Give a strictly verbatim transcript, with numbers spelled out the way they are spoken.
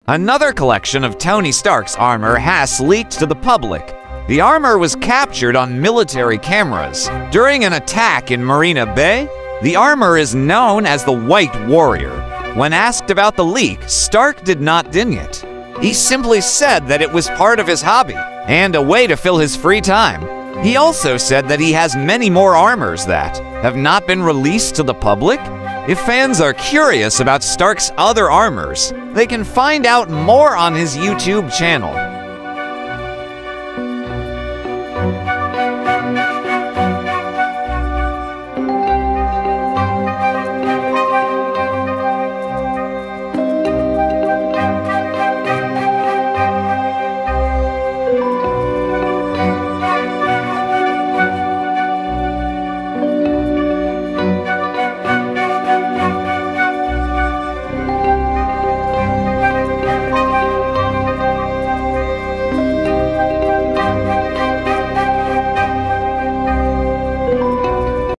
Another collection of Tony Stark's armor has leaked to the public. The armor was captured on military cameras. During an attack in Marina Bay, the armor is known as the White Warrior. When asked about the leak, Stark did not deny it. He simply said that it was part of his hobby and a way to fill his free time. He also said that he has many more armors that have not been released to the public. If fans are curious about Stark's other armors, they can find out more on his YouTube channel.